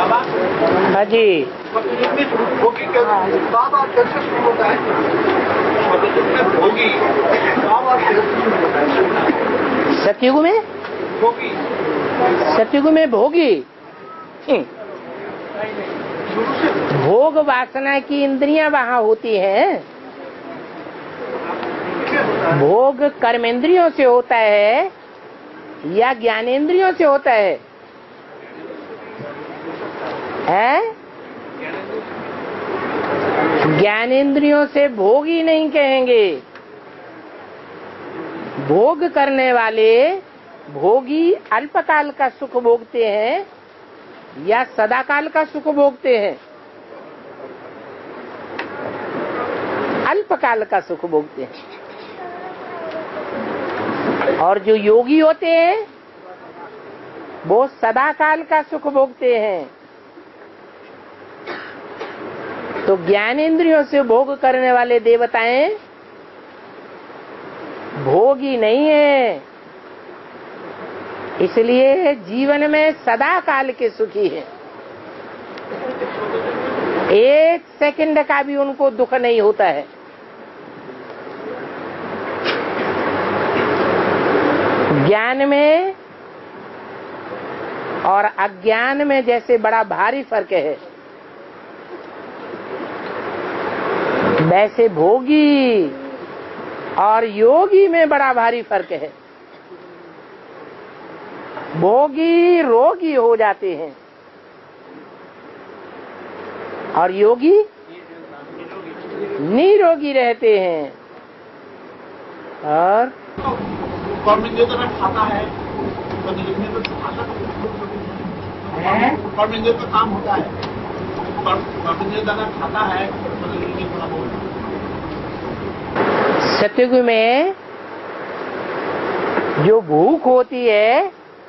हाँ जी। भोगी बाबा कैसे शुरू होता है? भोगी बाबा कैसे शुरू होता है? सतयुग में भोगी, सतयुग में भोगी। भोग वासना की इंद्रियां वहाँ होती हैं। भोग कर्मेंद्रियों से होता है या ज्ञानेंद्रियों से होता है? ज्ञानेंद्रियों से भोग ही नहीं कहेंगे। भोग करने वाले भोगी अल्पकाल का सुख भोगते हैं या सदाकाल का सुख भोगते हैं? अल्पकाल का सुख भोगते हैं। और जो योगी होते हैं वो सदाकाल का सुख भोगते हैं। तो ज्ञानेंद्रियों से भोग करने वाले देवताएं भोगी नहीं है, इसलिए जीवन में सदा काल के सुखी हैं। एक सेकंड का भी उनको दुख नहीं होता है। ज्ञान में और अज्ञान में जैसे बड़ा भारी फर्क है, वैसे भोगी और योगी में बड़ा भारी फर्क है। भोगी रोगी हो जाते हैं और योगी निरोगी रहते हैं। और कर्मेंद्रिय में खाता है, कर्मेंद्रिय का काम होता है, कर्मेंद्रिय खाता है। सतयुग में जो भूख होती है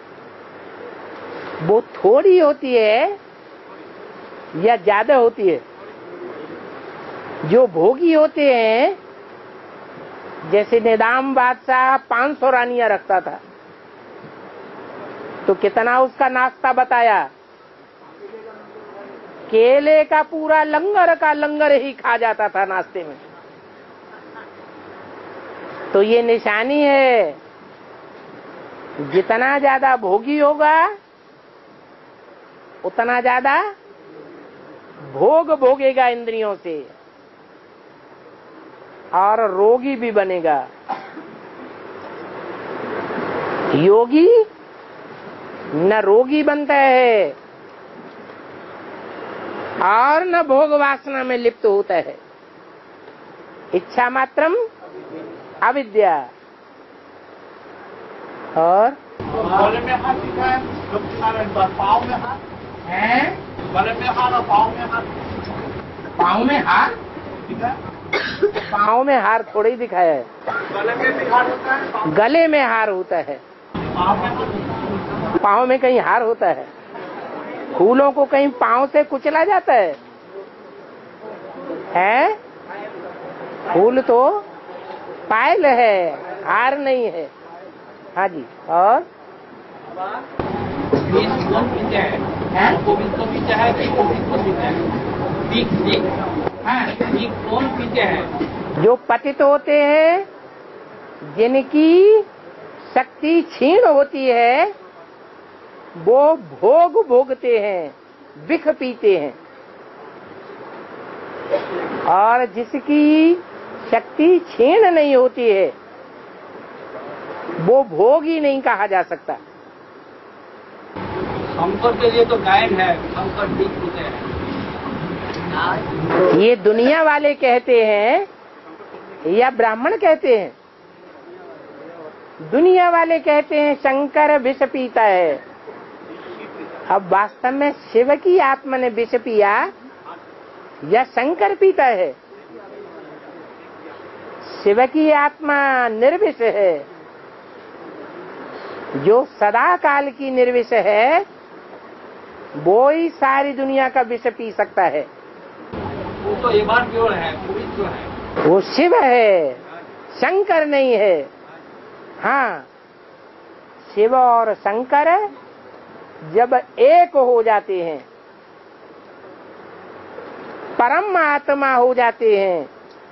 वो थोड़ी होती है या ज्यादा होती है? जो भोगी होते हैं, जैसे निदाम बादशाह 500 रानियां रखता था, तो कितना उसका नाश्ता बताया? केले का पूरा लंगर का लंगर ही खा जाता था नाश्ते में। तो ये निशानी है, जितना ज्यादा भोगी होगा उतना ज्यादा भोग भोगेगा इंद्रियों से और रोगी भी बनेगा। योगी न रोगी बनता है और न भोग वासना में लिप्त होता है। इच्छा मात्रम अविद्या। और गले में हाथ दिखा है, पाँव में हाथ है, गले में हाथ और पाँव में हाथ। पाँव में हार? पाँव में हार थोड़ी ही दिखाया है। गले में भी हाथ होता है, गले में हार होता है। पाँव में कहीं हार होता है? फूलों को कहीं पाँव से कुचला जाता है? हैं? फूल तो पायल है, हार नहीं है। हाँ जी। और कौन पीते हैं? गोविंद को पीते हैं कि गोविंद को पीते हैं? कौन पीते हैं? जो पतित होते हैं, जिनकी शक्ति क्षीण होती है, वो भोग भोगते हैं, विख पीते हैं। और जिसकी शक्ति क्षीण नहीं होती है वो भोग ही नहीं कहा जा सकता। शंकर के लिए तो गायन है, शंकर ठीक पीते हैं। ये दुनिया वाले कहते हैं या ब्राह्मण कहते हैं? दुनिया वाले कहते हैं शंकर विष पीता है। अब वास्तव में शिव की आत्मा ने विष पिया या शंकर पीता है? शिव की आत्मा निर्विष है। जो सदा काल की निर्विष है वो ही सारी दुनिया का विष पी सकता है। वो तो एक बार प्योर है, पवित्र है। वो शिव है, शंकर नहीं है। हाँ, शिव और शंकर जब एक हो जाते हैं परम आत्मा हो जाते हैं,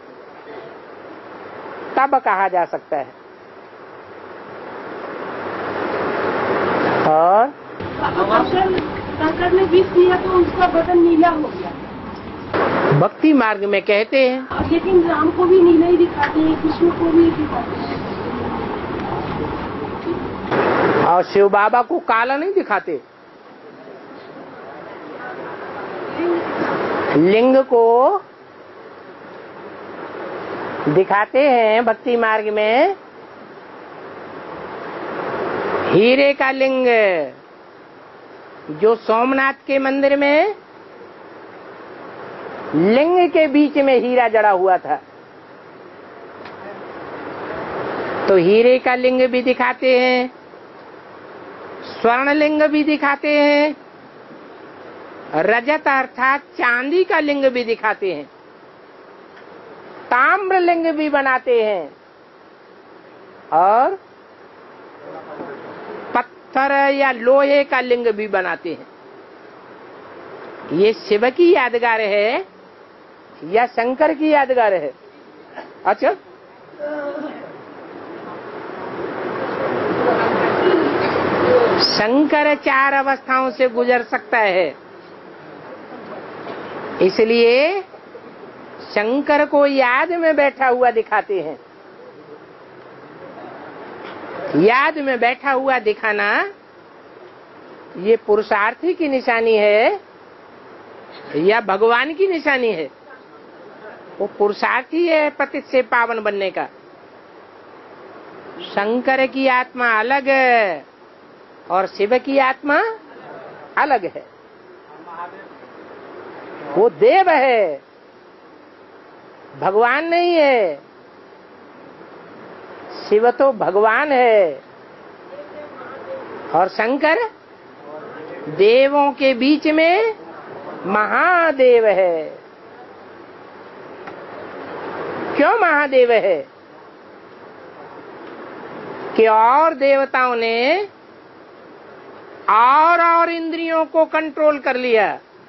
तब कहा जा सकता है। और शंकर ने विष दिया तो उसका बदन नीला हो गया। भक्ति मार्ग में कहते हैं। लेकिन राम को भी नीला ही दिखाते हैं, कृष्ण को भी दिखाते हैं। और शिव बाबा को काला नहीं दिखाते। लिंग को दिखाते हैं भक्ति मार्ग में। हीरे का लिंग जो सोमनाथ के मंदिर में लिंग के बीच में हीरा जड़ा हुआ था, तो हीरे का लिंग भी दिखाते हैं, स्वर्ण लिंग भी दिखाते हैं, रजत अर्थात चांदी का लिंग भी दिखाते हैं, ताम्र लिंग भी बनाते हैं, और पत्थर या लोहे का लिंग भी बनाते हैं। ये शिव की यादगार है या शंकर की यादगार है? अच्छा, शंकर 4 अवस्थाओं से गुजर सकता है, इसलिए शंकर को याद में बैठा हुआ दिखाते हैं। याद में बैठा हुआ दिखाना ये पुरुषार्थी की निशानी है या भगवान की निशानी है? वो पुरुषार्थी है पतित से पावन बनने का। शंकर की आत्मा अलग है और शिव की आत्मा अलग है। वो देव है, भगवान नहीं है। शिव तो भगवान है और शंकर देवों के बीच में महादेव है। क्यों महादेव है? कि और देवताओं ने और इंद्रियों को कंट्रोल कर लिया,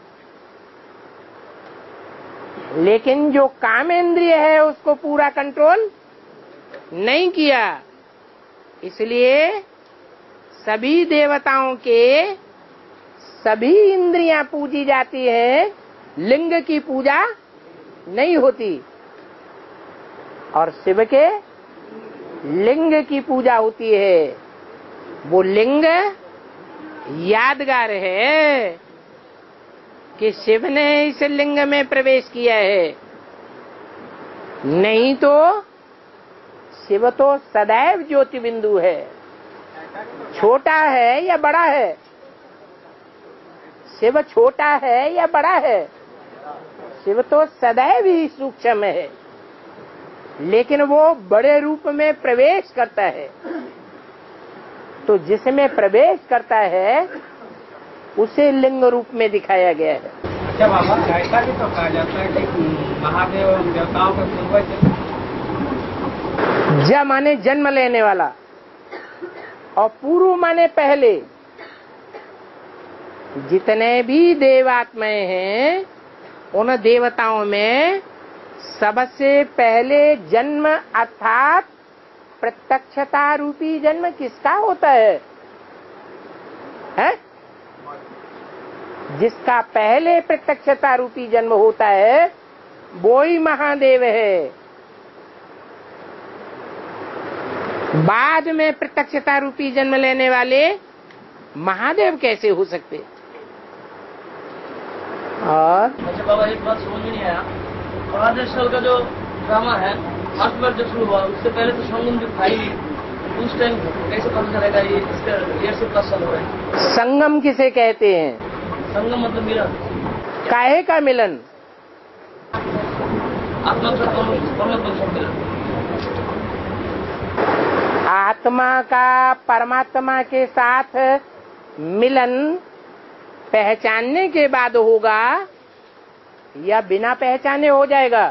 लेकिन जो काम इंद्रिय है उसको पूरा कंट्रोल नहीं किया। इसलिए सभी देवताओं के सभी इंद्रियां पूजी जाती हैं, लिंग की पूजा नहीं होती। और शिव के लिंग की पूजा होती है। वो लिंग यादगार है कि शिव ने इस लिंग में प्रवेश किया है, नहीं तो शिव तो सदैव ज्योति बिंदु है। छोटा है या बड़ा है? शिव छोटा है या बड़ा है? शिव तो सदैव ही सूक्ष्म है, लेकिन वो बड़े रूप में प्रवेश करता है। तो जिसमें प्रवेश करता है उसे लिंग रूप में दिखाया गया है। अच्छा बाबा, ऐसा भी तो कहा जाता है कि महादेव देवताओं का पूर्वज है। ज माने जन्म लेने वाला और पूर्व माने पहले। जितने भी देवात्माएं हैं उन देवताओं में सबसे पहले जन्म अर्थात प्रत्यक्षता रूपी जन्म किसका होता है? जिसका पहले प्रत्यक्षता रूपी जन्म होता है वो ही महादेव है। बाद में प्रत्यक्षता रूपी जन्म लेने वाले महादेव कैसे हो सकते? और अच्छा बाबा, एक बात समझ में नहीं आया। महादेव स्थल का जो ड्रामा है फर्स्ट बार जब शुरू हुआ, उससे पहले तो संगम जो खाई उस टाइम कैसे पता चलेगा ये इसका देर से प्लस चल रहा है? संगम किसे कहते हैं? संगम मतलब मिलन। काहे का मिलन? आत्मा के साथ परमात्मा के साथ मिलन। आत्मा का परमात्मा के साथ मिलन पहचानने के बाद होगा या बिना पहचाने हो जाएगा?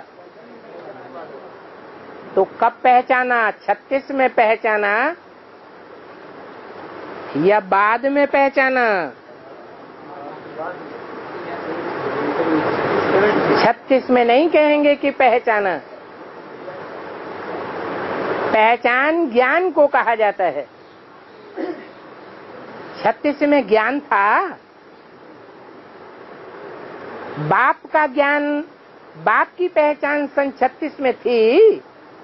तो कब पहचाना? 36 में पहचाना या बाद में पहचाना? 36 में नहीं कहेंगे कि पहचाना। पहचान ज्ञान को कहा जाता है। 36 में ज्ञान था, बाप का ज्ञान, बाप की पहचान सन 36 में थी।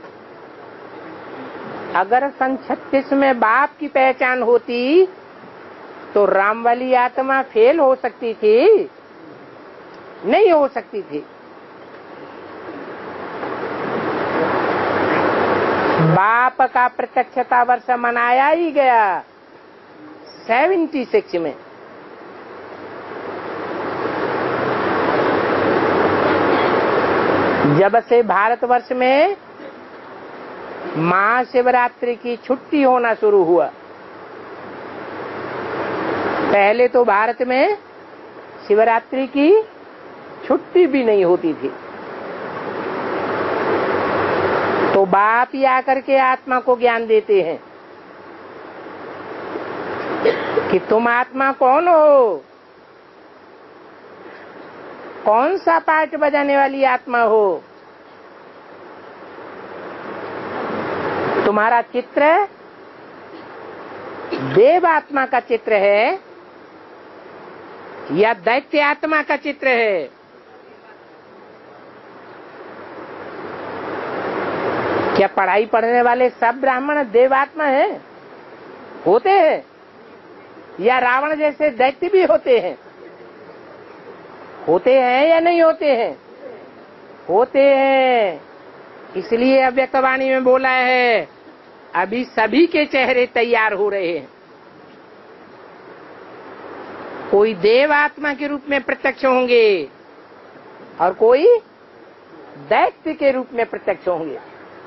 अगर सन 36 में बाप की पहचान होती तो राम वाली आत्मा फेल हो सकती थी? नहीं हो सकती थी। बाप का प्रत्यक्षता वर्ष मनाया ही गया 76 में। जब से भारतवर्ष में महाशिवरात्रि की छुट्टी होना शुरू हुआ। पहले तो भारत में शिवरात्रि की छुट्टी भी नहीं होती थी। तो बाप ही आकर के आत्मा को ज्ञान देते हैं कि तुम आत्मा कौन हो, कौन सा पार्ट बजाने वाली आत्मा हो, तुम्हारा चित्र देव आत्मा का चित्र है या दैत्य आत्मा का चित्र है? क्या पढ़ाई पढ़ने वाले सब ब्राह्मण देवात्मा हैं? होते हैं? या रावण जैसे दैत्य भी होते हैं? होते हैं या नहीं होते हैं? होते हैं। इसलिए अव्यक्तवाणी में बोला है, अभी सभी के चेहरे तैयार हो रहे हैं। कोई देव आत्मा के रूप में प्रत्यक्ष होंगे और कोई दैत्य के रूप में प्रत्यक्ष होंगे।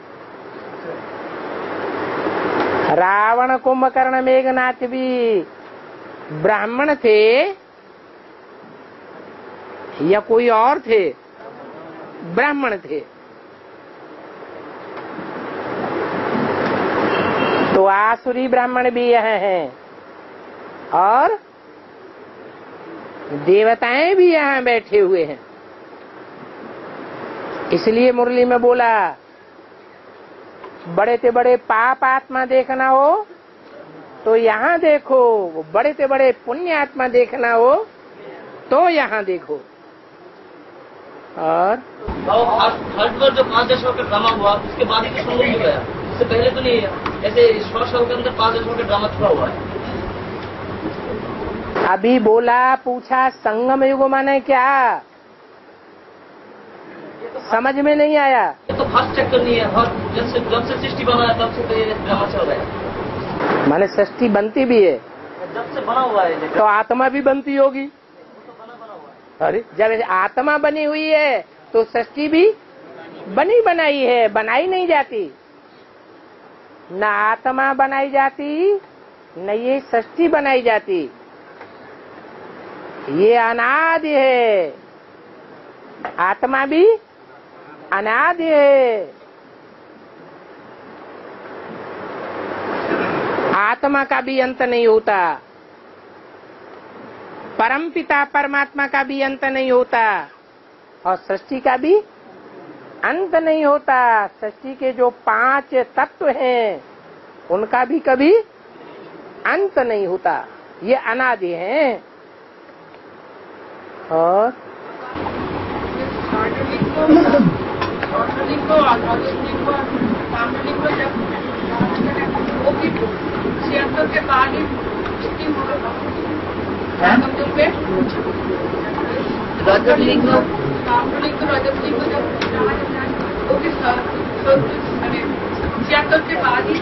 रावण, कुंभकर्ण, मेघनाथ भी ब्राह्मण थे या कोई और थे? ब्राह्मण थे। तो आसुरी ब्राह्मण भी यहाँ हैं और देवताएं भी यहाँ बैठे हुए हैं। इसलिए मुरली में बोला, बड़े से बड़े पाप आत्मा देखना हो तो यहाँ देखो, बड़े से बड़े पुण्य आत्मा देखना हो तो यहाँ देखो। और थर्ड पर जो 5 दशकों का ड्रामा हुआ उसके बाद ही तो संगम हो गया, इससे पहले तो नहीं है। ऐसे शॉर्ट शो के अंदर 5 दशकों का ड्रामा छुपा हुआ है। अभी बोला, पूछा संगम युग माने क्या? समझ में नहीं आया। ये तो फर्स्ट चक्कर नहीं है। जब से सृष्टि बना है तब से तो ये ड्रामा चल रहा है। माने सृष्टि बनती भी है, जब से बना हुआ है तो आत्मा भी बनती होगी। अरे जब आत्मा बनी हुई है तो सृष्टि भी बनी बनाई है, बनाई नहीं जाती। न आत्मा बनाई जाती न ये सृष्टि बनाई जाती। ये अनादि है, आत्मा भी अनादि है। आत्मा का भी अंत नहीं होता, परमपिता परमात्मा का भी अंत नहीं होता और सृष्टि का भी अंत नहीं होता। सृष्टि के जो 5 तत्व हैं उनका भी कभी अंत नहीं होता, ये अनादि हैं। और के बाद ही रजतलिंग के बाद ही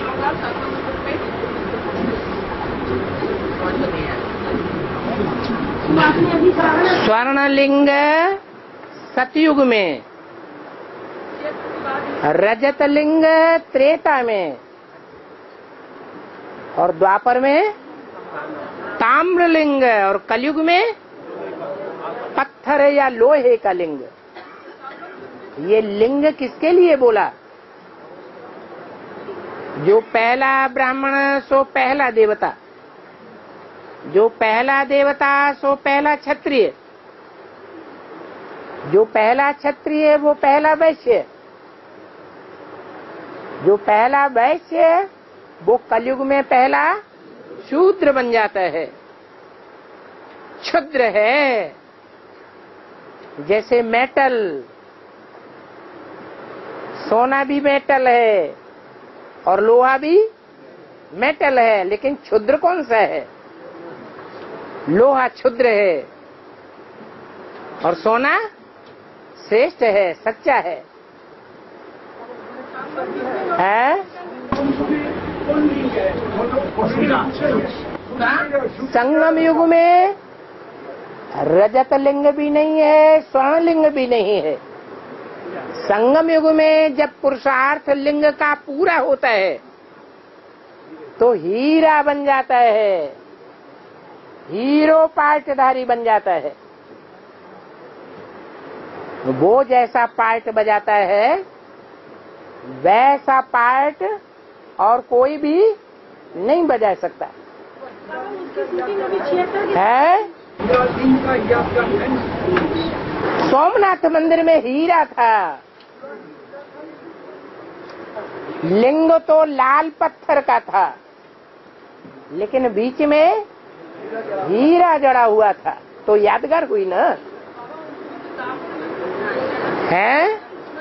स्वर्णलिंग सतयुग में, रजतलिंग त्रेता में और द्वापर में ताम्रलिंग और कलयुग में पत्थर या लोहे का लिंग। ये लिंग किसके लिए बोला? जो पहला ब्राह्मण सो पहला देवता, जो पहला देवता सो पहला क्षत्रिय, जो पहला क्षत्रिय है वो पहला वैश्य है। जो पहला वैश्य है वो कलयुग में पहला शूद्र बन जाता है, क्षुद्र है। जैसे मेटल, सोना भी मेटल है और लोहा भी मेटल है, लेकिन क्षुद्र कौन सा है? लोहा क्षुद्र है और सोना श्रेष्ठ है, सच्चा है। संगम युग में रजत लिंग भी नहीं है, स्वर्ण लिंग भी नहीं है। संगम युग में जब पुरुषार्थ लिंग का पूरा होता है तो हीरा बन जाता है, हीरो पार्टधारी बन जाता है। वो जैसा पार्ट बजाता है वैसा पार्ट और कोई भी नहीं बजा सकता है। सोमनाथ मंदिर में हीरा था, लिंग तो लाल पत्थर का था, लेकिन बीच में हीरा जड़ा हुआ था, तो यादगार हुई ना है।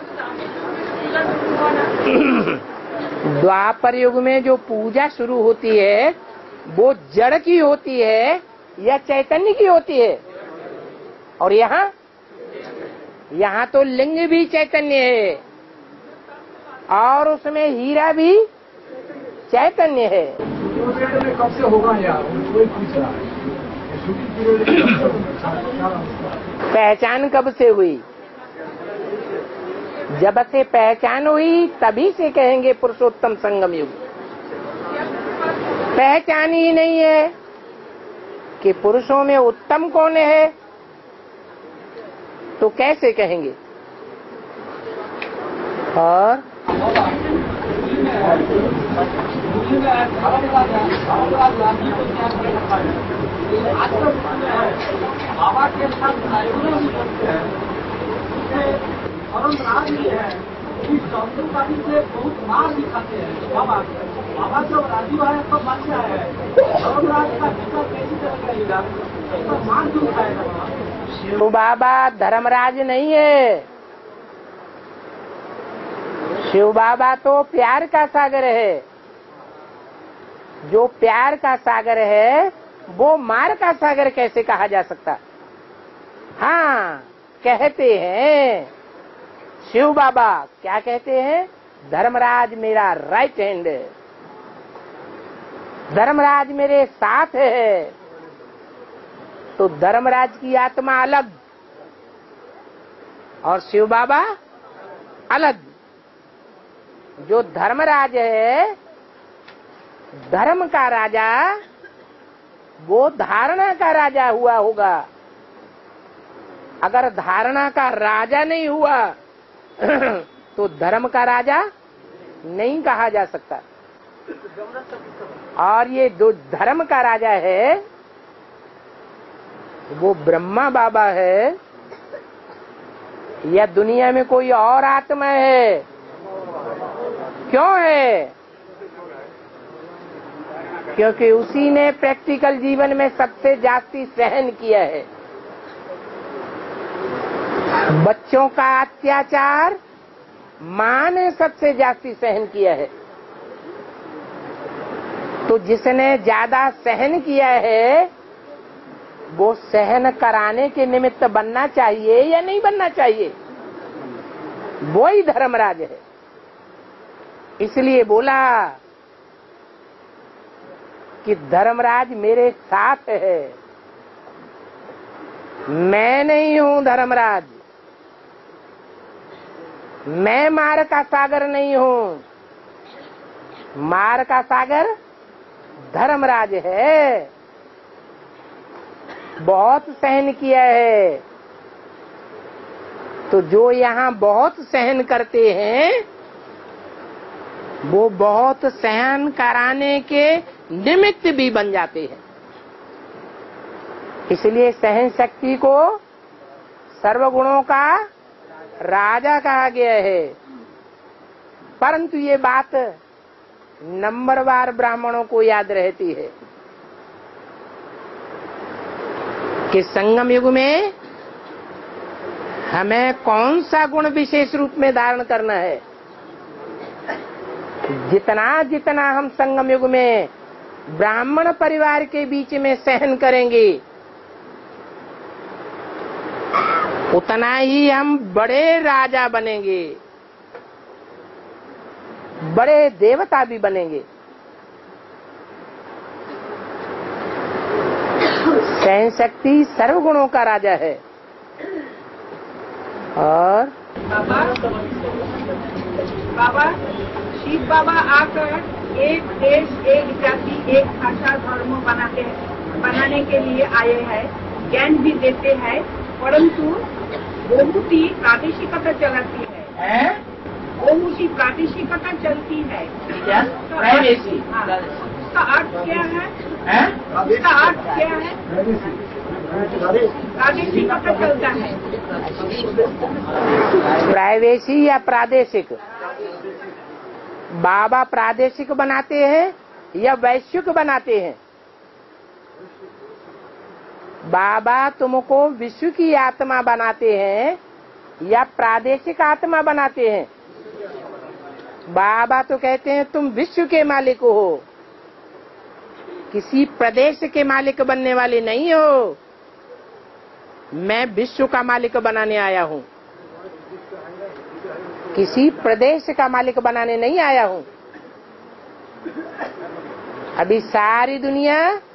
द्वापर युग में जो पूजा शुरू होती है वो जड़ की होती है या चैतन्य की होती है? और यहाँ तो लिंग भी चैतन्य है और उसमें हीरा भी चैतन्य है। कब से होगा यार, कोई पूछ रहा है। पहचान कब से हुई? जब से पहचान हुई तभी से कहेंगे पुरुषोत्तम संगम युग। पहचान ही नहीं है कि पुरुषों में उत्तम कौन है तो कैसे कहेंगे? और बाबा के साथ बहुत मार भी खाते हैं। बाबा जब राजू है तो बच्चा है, धर्मराज का पिता कैसी तरह करेगा, तो मार क्यों खाएगा? शिव बाबा धर्मराज नहीं है, शिव बाबा तो प्यार का सागर है। जो प्यार का सागर है वो मार का सागर कैसे कहा जा सकता? हाँ, कहते हैं शिव बाबा, क्या कहते हैं? धर्मराज मेरा राइट हैंड है, धर्मराज मेरे साथ है। तो धर्मराज की आत्मा अलग और शिव बाबा अलग। जो धर्मराज है, धर्म का राजा, वो धारणा का राजा हुआ होगा। अगर धारणा का राजा नहीं हुआ तो धर्म का राजा नहीं कहा जा सकता। और ये जो धर्म का राजा है वो ब्रह्मा बाबा है या दुनिया में कोई और आत्मा है? क्यों है? क्योंकि उसी ने प्रैक्टिकल जीवन में सबसे जास्ती सहन किया है। बच्चों का अत्याचार मां ने सबसे जास्ती सहन किया है। तो जिसने ज्यादा सहन किया है वो सहन कराने के निमित्त बनना चाहिए या नहीं बनना चाहिए? वो ही धर्मराज है। इसलिए बोला कि धर्मराज मेरे साथ है, मैं नहीं हूं धर्मराज, मैं मार का सागर नहीं हूं, मार का सागर धर्मराज है। बहुत सहन किया है। तो जो यहाँ बहुत सहन करते हैं वो बहुत सहन कराने के निमित्त भी बन जाते हैं। इसलिए सहन शक्ति को सर्वगुणों का राजा कहा गया है। परंतु ये बात नंबरवार ब्राह्मणों को याद रहती है कि संगम युग में हमें कौन सा गुण विशेष रूप में धारण करना है। जितना जितना हम संगम युग में ब्राह्मण परिवार के बीच में सहन करेंगे, उतना ही हम बड़े राजा बनेंगे, बड़े देवता भी बनेंगे। सहन शक्ति सर्वगुणों का राजा है। और बाबा शिव बाबा आकर एक देश, एक जाति, एक भाषा, धर्म बनाने के लिए आए हैं, ज्ञान भी देते हैं, परंतु बहुत ही प्रादेशिकता चलती है। बहुत ही प्रादेशिकता चलती है। क्या? प्रादेशिक। हाँ, उसका अर्थ क्या है? उसका अर्थ क्या है? प्रादेशिकता चलता है। प्रादेशिक या प्रादेशिक? बाबा प्रादेशिक बनाते हैं या वैश्विक बनाते हैं? बाबा तुमको विश्व की आत्मा बनाते हैं या प्रादेशिक आत्मा बनाते हैं? बाबा तो कहते हैं तुम विश्व के मालिक हो, किसी प्रदेश के मालिक बनने वाले नहीं हो। मैं विश्व का मालिक बनाने आया हूँ, किसी प्रदेश का मालिक बनाने नहीं आया हूँ। अभी सारी दुनिया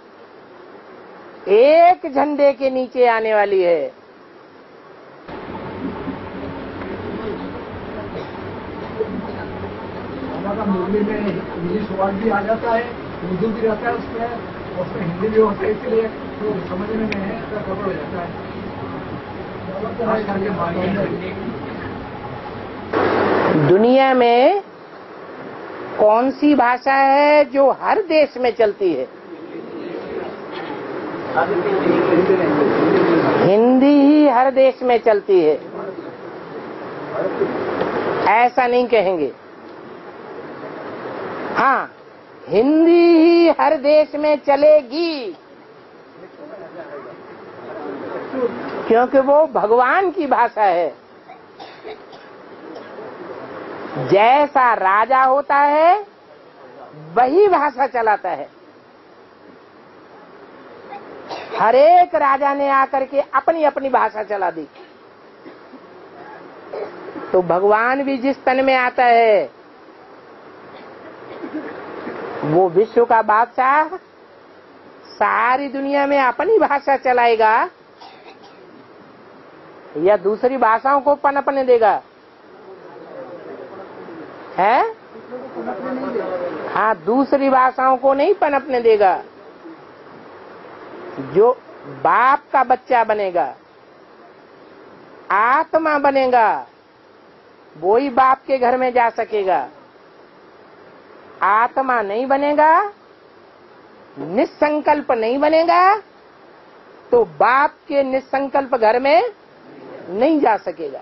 एक झंडे के नीचे आने वाली है। हमारा मुरली में इंग्लिश वर्ड भी आ जाता है, उर्दू भी रहता है उसमें हिंदी भी होता है, इसलिए तो समझने में गड़बड़ हो जाता है। दुनिया में कौन सी भाषा है जो हर देश में चलती है? हिंदी ही हर देश में चलती है, ऐसा नहीं कहेंगे। हाँ, हिंदी ही हर देश में चलेगी, क्योंकि वो भगवान की भाषा है। जैसा राजा होता है वही भाषा चलाता है। हर एक राजा ने आकर के अपनी अपनी भाषा चला दी। तो भगवान भी जिस तन में आता है वो विश्व का बादशाह सारी दुनिया में अपनी भाषा चलाएगा या दूसरी भाषाओं को पनपने देगा? है? हाँ, दूसरी भाषाओं को नहीं पनपने देगा। जो बाप का बच्चा बनेगा, आत्मा बनेगा, वो ही बाप के घर में जा सकेगा। आत्मा नहीं बनेगा, निसंकल्प नहीं बनेगा, तो बाप के निसंकल्प घर में नहीं जा सकेगा।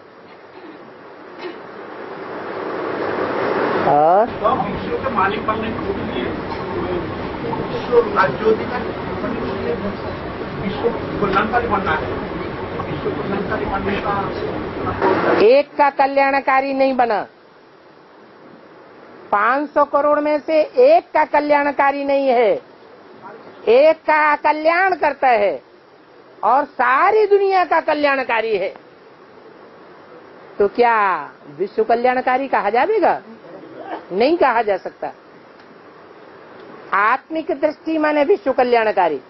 और तो विश्व के मालिक बनने के लिए विश्व राज्यों का विश्व कल्याणकारी बनना है। विश्व कल्याणकारी बनने का एक का कल्याणकारी नहीं बना। 500 करोड़ में से एक का कल्याणकारी नहीं है, एक का कल्याण करता है और सारी दुनिया का कल्याणकारी है। तो क्या विश्व कल्याणकारी कहा जाएगा? नहीं कहा जा सकता। आत्मिक दृष्टि माने विश्व कल्याणकारी।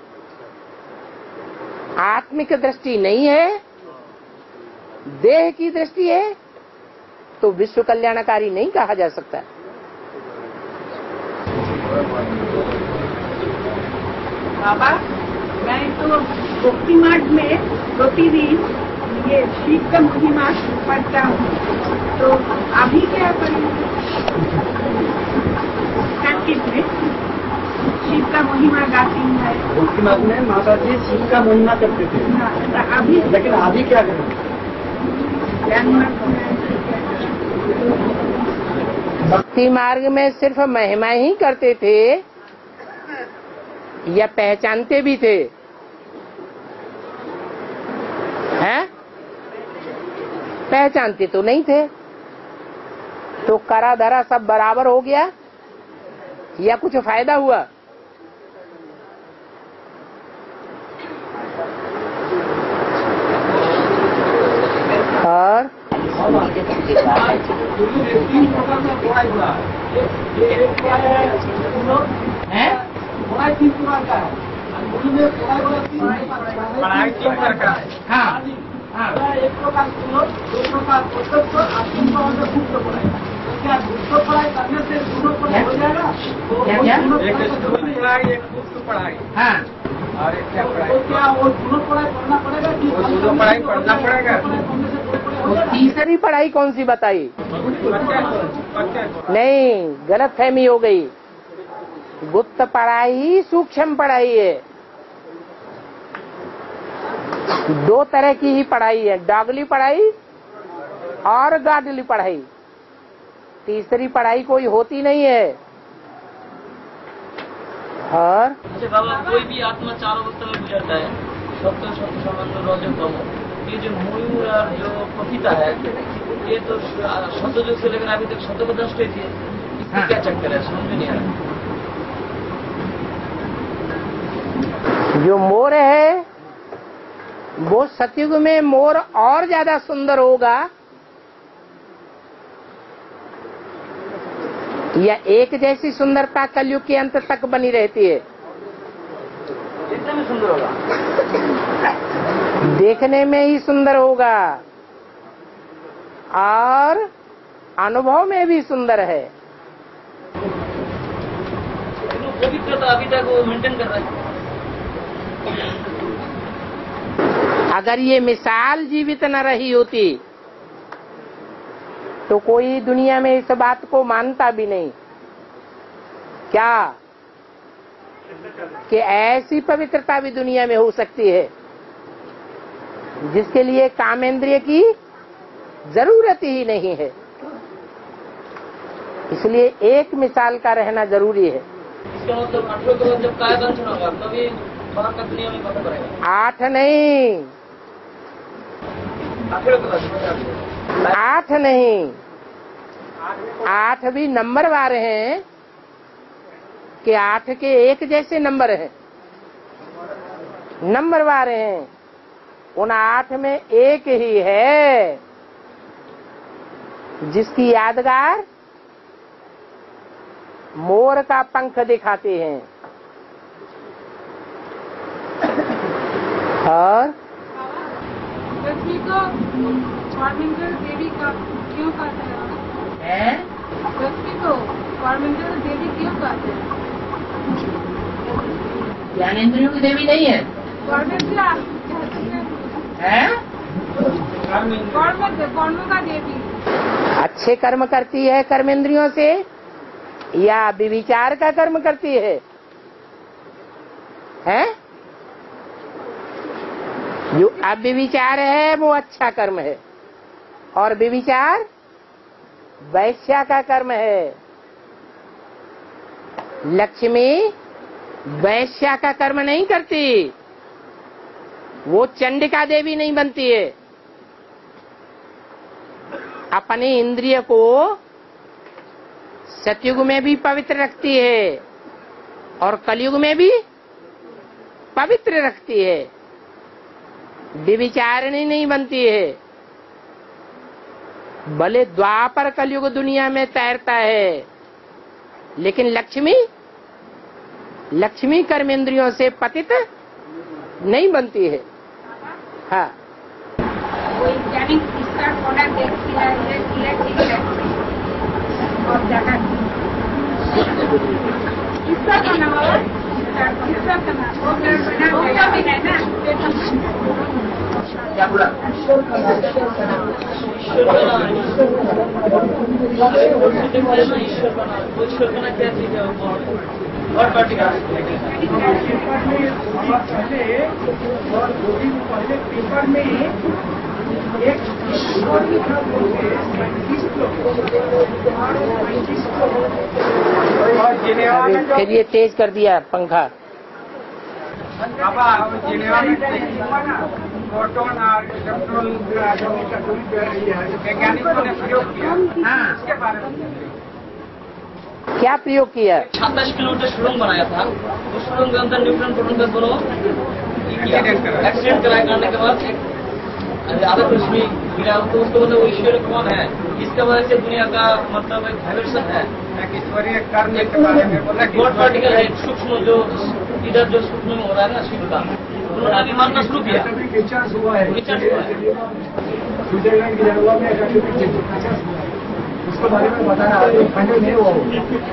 आत्मिक दृष्टि नहीं है, देह की दृष्टि है, तो विश्व कल्याणकारी नहीं कहा जा सकता। बाबा, मैं तो भक्ति मार्ग में प्रतिदिन ये शिव का महिमा पढ़ता हूँ, तो अभी क्या करेंगे? प्रैक्टिस में शिव का महिमा गाती है। भक्ति मार्ग में माता जी शिव का महिमा करते थे, अभी लेकिन अभी क्या करें? भक्ति मार्ग में सिर्फ महिमा ही करते थे या पहचानते भी थे? हैं? पहचानते तो नहीं थे। तो करा धरा सब बराबर हो गया या कुछ फायदा हुआ? और पढ़ाई 3 प्रकार का है। हाँ एक प्रकार सुनो, 2 प्रकार पुस्तक और 3 प्रकार गुप्त पढ़ाई। क्या गुप्त पढ़ाई करने से दोनों पढ़ाई हो जाएगा? क्या? एक गुप्त पढ़ाई, एक गुप्त पढ़ाई, हाँ और एक क्या पढ़ाई? तो क्या वो दोनों पढ़ाई पढ़ना पड़ेगा? दोनों पढ़ाई पढ़ना पड़ेगा। तो तीसरी पढ़ाई कौन सी बताई? नहीं, गलत फहमी हो गई। गुप्त पढ़ाई ही सूक्ष्म पढ़ाई है। 2 तरह की ही पढ़ाई है, डॉगली पढ़ाई और गाडली पढ़ाई। तीसरी पढ़ाई कोई होती नहीं है। और अच्छा बाबा, कोई भी आत्मा 4 अवस्था में गुजरता है, सत्य सत्य संबंध रजो तमो। ये जो मयूर और जो पपीता है, ये तो सतयुग से लेकर अभी तक सतोपदष्ट थे। इसमें क्या चक्कर है, समझ में नहीं आ रहा। जो मोर है वो सतयुग में मोर और ज्यादा सुंदर होगा या एक जैसी सुंदरता कलयुग के अंत तक बनी रहती है? एकदम सुंदर होगा। देखने में ही सुंदर होगा और अनुभव में भी सुंदर है। पवित्रता अभी तक वो मेंटेन कर रहा है। अगर ये मिसाल जीवित न रही होती तो कोई दुनिया में इस बात को मानता भी नहीं। क्या कि ऐसी पवित्रता भी दुनिया में हो सकती है जिसके लिए कामेंद्रिय की जरूरत ही नहीं है। इसलिए एक मिसाल का रहना जरूरी है। इसका मतलब 18 के बाद जब कायादंशन होगा तभी बाहर का दुनिया में पता पड़ेगा। 8 नहीं, 18 के बाद 8 नहीं, 8 भी नंबर वार हैं कि 8 के एक जैसे नंबर हैं, नंबर वार हैं। उन 8 में एक ही है जिसकी यादगार मोर का पंख दिखाते हैं। और लक्ष्मी को पार्मेंटर देवी का क्यों कहते हैं? लक्ष्मी को पार्मेंटर देवी क्यों कहते हैं? ज्ञानेंद्रियों की देवी नहीं है? कर्म का देवी। अच्छे कर्म करती है कर्मेंद्रियों से या विविचार का कर्म करती है? हैं? जो अविविचार है वो अच्छा कर्म है और विविचार वैश्या का कर्म है। लक्ष्मी वैश्या का कर्म नहीं करती, वो चंडिका देवी नहीं बनती है। अपने इंद्रिय को सतयुग में भी पवित्र रखती है और कलयुग में भी पवित्र रखती है। विविचारिणी नहीं बनती है। भले द्वापर कलयुग दुनिया में तैरता है लेकिन लक्ष्मी कर्मेंद्रियों से पतित नहीं बनती है। हाँ, वैज्ञानिक इसका थोड़ा देखती है और जगह इसका का नाम इसका का नाम वो बना भी है ना। क्या बोला? ईश्वर का नाम क्या चीज है? God particle. पेपर में और पहले और दो दिन पहले पेपर में एक ईश्वर था बोलते साइंटिस्ट लोग फिर ये तेज कर दिया पंखा। जिनेवा में प्रोटॉन और इलेक्ट्रॉन वैज्ञानिकों ने प्रयोग किया। हाँ, इसके बारे में क्या प्रयोग किया? 27 किलोमीटर सुरंग बनाया था। उस सुरंग के अंदर न्यूट्रॉन प्रोटॉन का दोनों एक्सीडेंट करने के बाद आधा रश्मि गिरा, तो उसको मतलब ईश्वर कौन है, इसके वजह से दुनिया का मतलब एक वाइब्रेशन है, ईश्वरीय कार्य के बारे में बोला। गॉड पार्टिकल है सूक्ष्म, जो इधर जो सूक्ष्म में हो रहा है ना शिव का, उन्होंने अभी मानना शुरू किया। रिचार्ज हुआ है स्विट्जरलैंड की जगह में उसके बारे में बताना फाइनल नहीं हुआ।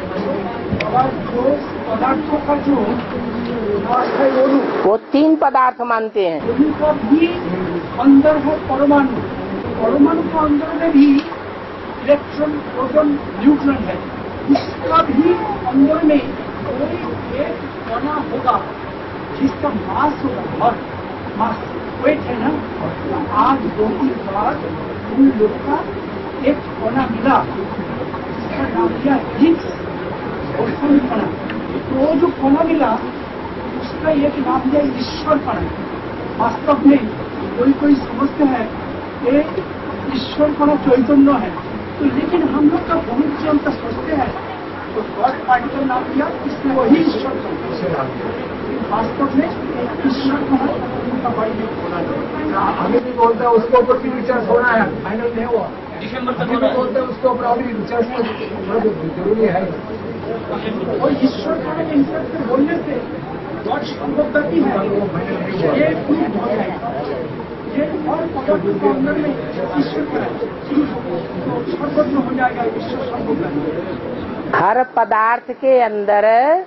पदार्थों का जो है वो 3 पदार्थ मानते हैं। उनका भी अंदर है परमाणु, परमाणु के अंदर में भी इलेक्ट्रॉन प्रोटॉन न्यूट्रॉन है। इसका भी अंदर में कोई एक कणा होगा जिसका मास होगा, और मास वेट है ना। आज 2 दिन बाद उन लोग का एक कणा मिला जिसका नाम दिया हिग्स बोसॉन कणा। तो जो कणा मिला उसका एक नाम दिया ईश्वर कणा। वास्तव में कोई समझते हैं कि ईश्वर कणा चैतन्य है, तो लेकिन हम लोग का बहुत जन का सोचते हैं तो गॉड पार्टिकल नाम दिया, इसमें वही ईश्वर कणा। वास्तव में ईश्वर कणा का बड़ी हमें भी बोलता है उसके ऊपर भी रिचार्ज होना है, फाइनल नहीं हुआ। दिसंबर तक हमें भी बोलते हैं उसके ऊपर अभी रिचार्ज जरूरी है। और ईश्वर कणा के हिसाब से बोलने से गॉड संभव करती है, ये पूरी बहुत है। ये और पदार्थ के अंदर में ईश्वर कणा तो सर्वज्ञ हो जाएगा, ईश्वर संभव है। हर पदार्थ के अंदर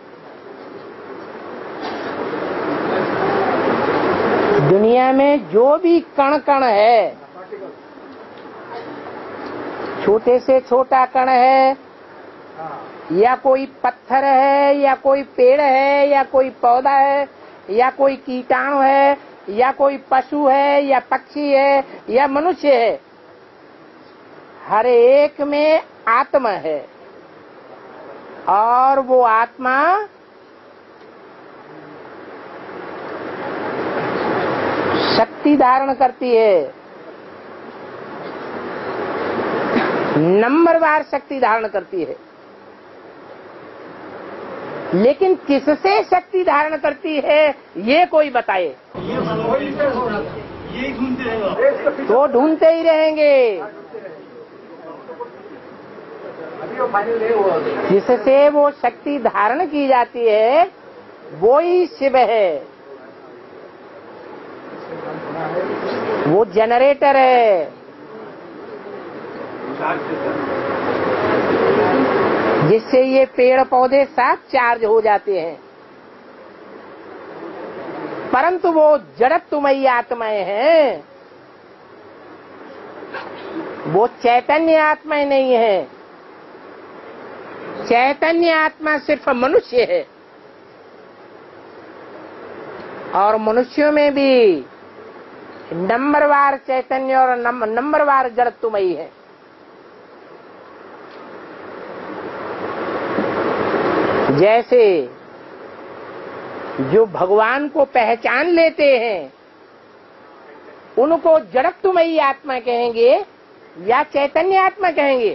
दुनिया में जो भी कण कण है, छोटे से छोटा कण है, या कोई पत्थर है, या कोई पेड़ है, या कोई पौधा है, या कोई कीटाणु है, या कोई पशु है, या पक्षी है, या मनुष्य है, हर एक में आत्मा है। और वो आत्मा शक्ति धारण करती है, नंबरवार शक्ति धारण करती है। लेकिन किससे शक्ति धारण करती है ये कोई बताए तो ढूंढते ही रहेंगे। जिससे वो शक्ति धारण की जाती है वो ही शिव है, वो जनरेटर है। जिससे ये पेड़ पौधे सब चार्ज हो जाते हैं। परंतु वो जड़त्वमयी आत्माएं हैं, वो चैतन्य आत्माएं नहीं है। चैतन्य आत्मा सिर्फ मनुष्य है, और मनुष्यों में भी नंबरवार चैतन्य और नंबरवार जड़त्वमयी है। जैसे जो भगवान को पहचान लेते हैं उनको जड़त्वमयी आत्मा कहेंगे या चैतन्य आत्मा कहेंगे?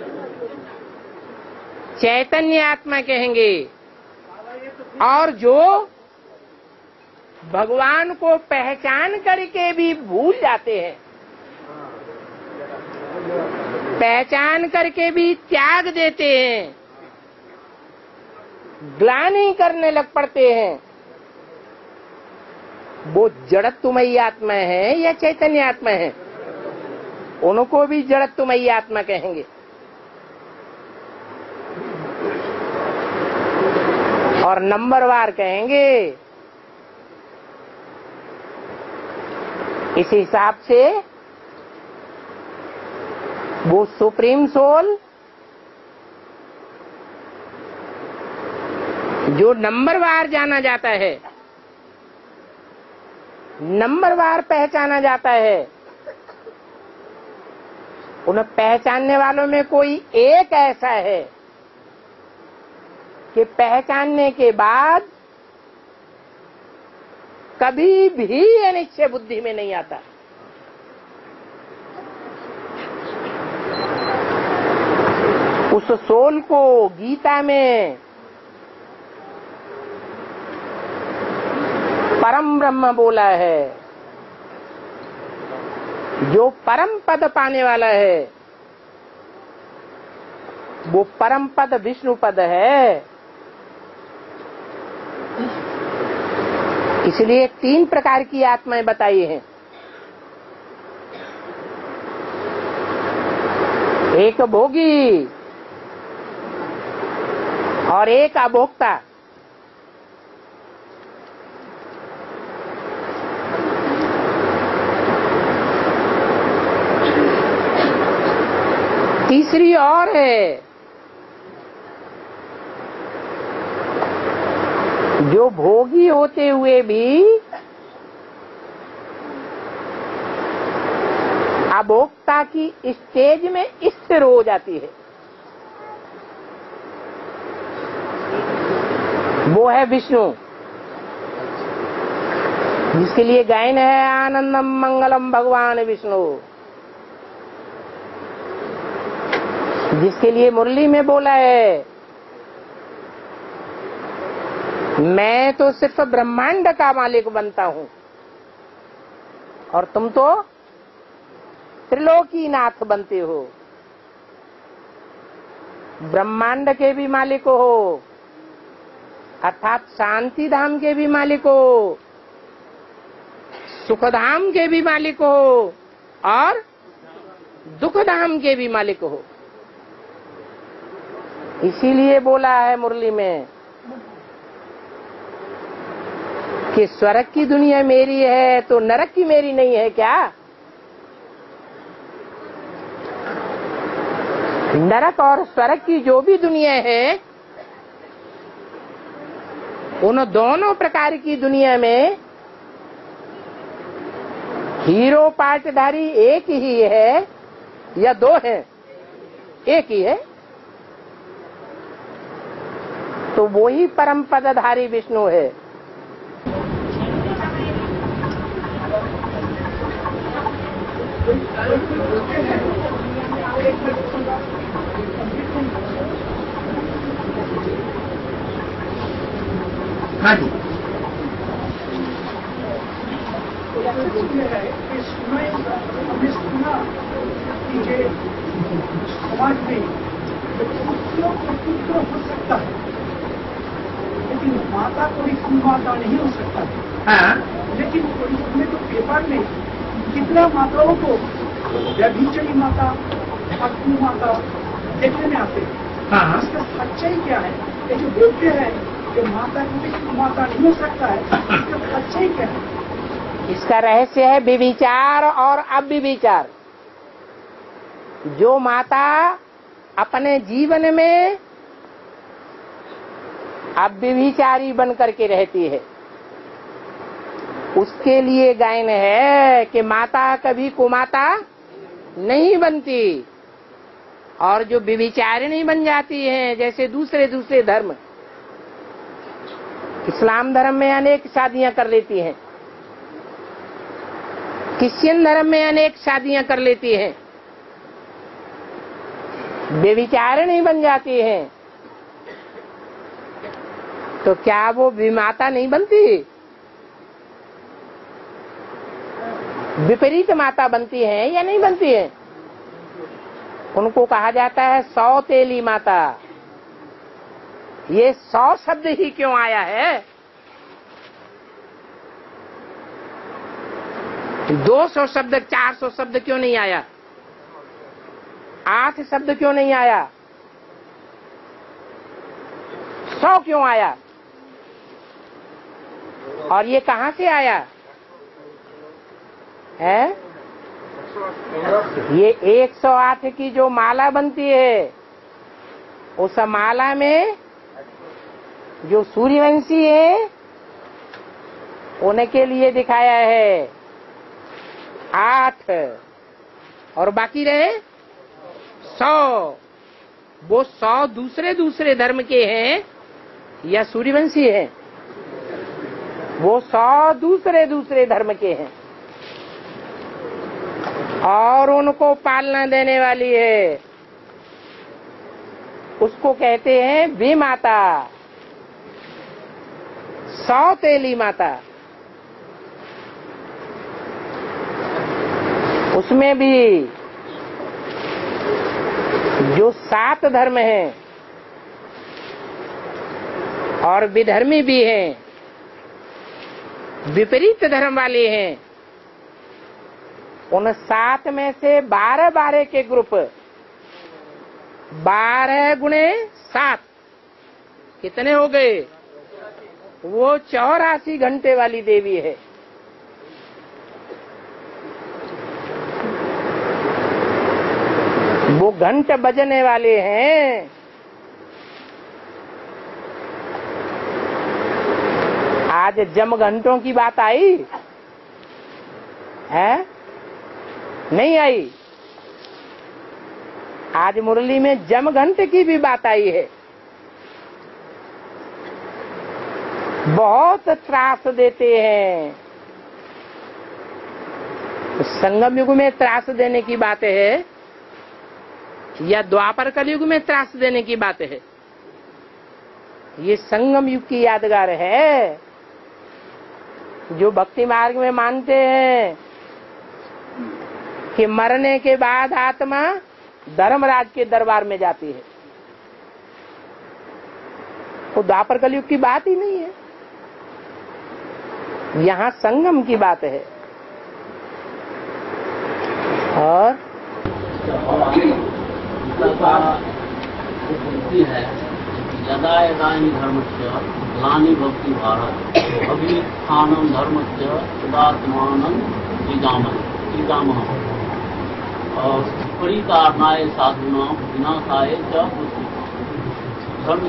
चैतन्य आत्मा कहेंगे। और जो भगवान को पहचान करके भी भूल जाते हैं, पहचान करके भी त्याग देते हैं, ग्लानि करने लग पड़ते हैं, वो जड़त्वमयी आत्मा है या चैतन्य आत्मा है? उनको भी जड़त्वमयी आत्मा कहेंगे। और नंबरवार कहेंगे। इस हिसाब से वो सुप्रीम सोल जो नंबरवार जाना जाता है, नंबरवार पहचाना जाता है, उन पहचानने वालों में कोई एक ऐसा है कि पहचानने के बाद कभी भी अनिश्चय बुद्धि में नहीं आता। उस सोल को गीता में परम ब्रह्म बोला है। जो परम पद पाने वाला है वो परम पद विष्णु पद है। इसलिए 3 प्रकार की आत्माएं बताई हैं। एक भोगी और एक अभोक्ता। तीसरी और है जो भोगी होते हुए भी अभोक्ता की स्टेज में स्थिर हो जाती है, वो है विष्णु, जिसके लिए गायन है आनंदम मंगलम भगवान विष्णु, जिसके लिए मुरली में बोला है मैं तो सिर्फ ब्रह्मांड का मालिक बनता हूँ और तुम तो त्रिलोकीनाथ बनते हो। ब्रह्मांड के भी मालिक हो, अर्थात शांति धाम के भी मालिक हो, सुख धाम के भी मालिक हो और दुख धाम के भी मालिक हो। इसीलिए बोला है मुरली में कि स्वर्ग की दुनिया मेरी है तो नरक की मेरी नहीं है क्या? नरक और स्वर्ग की जो भी दुनिया है उन दोनों प्रकार की दुनिया में हीरो पार्टधारी एक ही है या 2 है? एक ही है। तो वो ही परम पदधारी विष्णु है। हाँ जी। समाज में पुत्र हो सकता है लेकिन माता कोई माता नहीं हो सकता। हाँ। लेकिन इसमें तो पेपर में कितना माताओं को व्यभिचारी माता, अग्नि माता देखने में आते हैं। हाँ। इसका सच्चाई क्या है? ये जो बोलते हैं कि माता कोई माता नहीं हो सकता है, इसका सच्चाई क्या है? इसका रहस्य है विविचार और अव्यभिचार। जो माता अपने जीवन में अव्यभिचारी बन करके रहती है उसके लिए गायन है कि माता कभी कुमाता नहीं बनती। और जो व्यभिचारिणी बन जाती हैं, जैसे दूसरे धर्म, इस्लाम धर्म में अनेक शादियां कर लेती हैं, क्रिश्चियन धर्म में अनेक शादियां कर लेती हैं, व्यभिचारिणी बन जाती हैं, तो क्या वो विमाता नहीं बनती? विपरीत माता बनती है या नहीं बनती है? उनको कहा जाता है सौतेली माता। ये 100 शब्द ही क्यों आया है? 200 शब्द, 400 शब्द क्यों नहीं आया? 8 शब्द क्यों नहीं आया? 100 क्यों आया? और ये कहां से आया है? ये 108 की जो माला बनती है उस माला में जो सूर्यवंशी है उनके लिए दिखाया है 8 और बाकी रहे 100। वो 100 दूसरे दूसरे धर्म के हैं या सूर्यवंशी हैं? वो 100 दूसरे दूसरे धर्म के हैं और उनको पालना देने वाली है। उसको कहते हैं वे माता, सौतेली माता। उसमें भी जो 7 धर्म हैं और विधर्मी भी हैं, विपरीत धर्म वाले हैं, उन 7 में से 12 के ग्रुप, 12 गुणे 7 कितने हो गए? वो 84 घंटे वाली देवी है। वो घंट बजने वाले हैं। आज जम घंटों की बात आई है? नहीं आई। आज मुरली में जम घंट की भी बात आई है। बहुत त्रास देते हैं। संगम युग में त्रास देने की बात है या द्वापर कलयुग में त्रास देने की बात है? ये संगम युग की यादगार है। जो भक्ति मार्ग में मानते हैं कि मरने के बाद आत्मा धर्मराज के दरबार में जाती है, तो द्वापर कलयुग की बात ही नहीं है। यहाँ संगम की बात है। और बुद्धि है यदा यदा हि धर्मस्य ग्लानि भवति भारत अभ्युत्थानं धर्मस्य तदात्मानं सृजामः और परितारणाय साधूनां विनाशाय च धर्म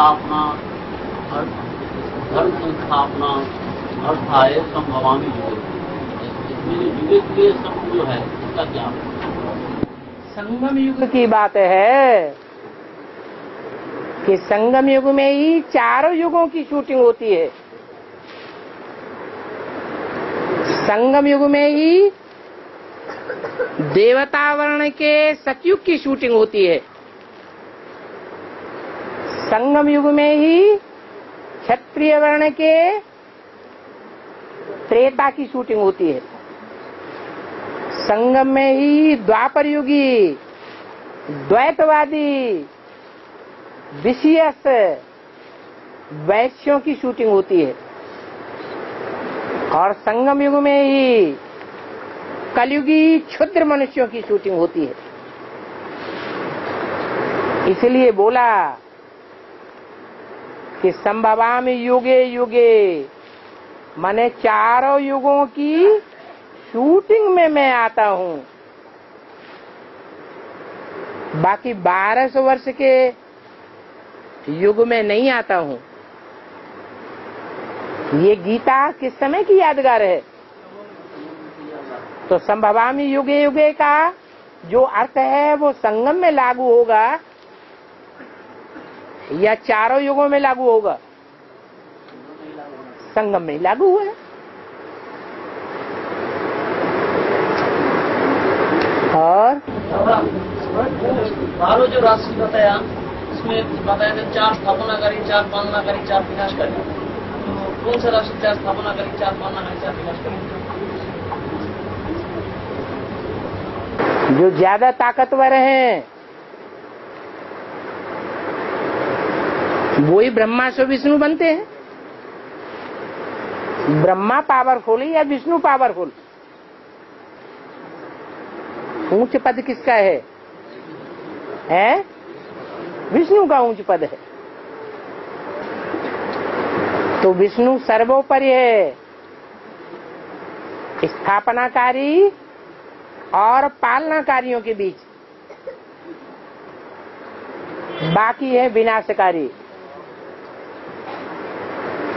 संस्थापना अर्थाय संभवामि युगे युगे सब जो है इसका क्या? संगम युग की बात है कि संगम युग में ही 4 युगों की शूटिंग होती है। संगम युग में ही देवता वर्ण के सतयुग की शूटिंग होती है। संगम युग में ही क्षत्रिय वर्ण के त्रेता की शूटिंग होती है। संगम में ही द्वापर युगी द्वैतवादी विषयस वैश्यों की शूटिंग होती है और संगम युग में ही कलयुगी क्षुद्र मनुष्यों की शूटिंग होती है। इसलिए बोला कि संभवामि युगे युगे, माने 4 युगों की शूटिंग में मैं आता हूँ। बाकी 1200 वर्ष के युग में नहीं आता हूँ। ये गीता किस समय की यादगार है? तो संभवामि युगे युगे का जो अर्थ है वो संगम में लागू होगा या 4 युगों में लागू होगा? संगम में लागू हुआ है। और 12 जो राशि बताया इसमें बताया था 4 स्थापनाकारी, 4 पालनाकारी, 4 विनाशकारी। तो कौन सा राशि 4 स्थापनाकारी, 4 पालनाकारी, 4 विनाशकारी? जो ज्यादा ताकतवर हैं वो ही ब्रह्मा से विष्णु बनते हैं। ब्रह्मा पावरफुल या विष्णु पावरफुल? ऊंच पद किसका है? विष्णु का ऊंच पद है। तो विष्णु सर्वोपरि है, स्थापनाकारी और पालनाकारियों के बीच। बाकी है विनाशकारी।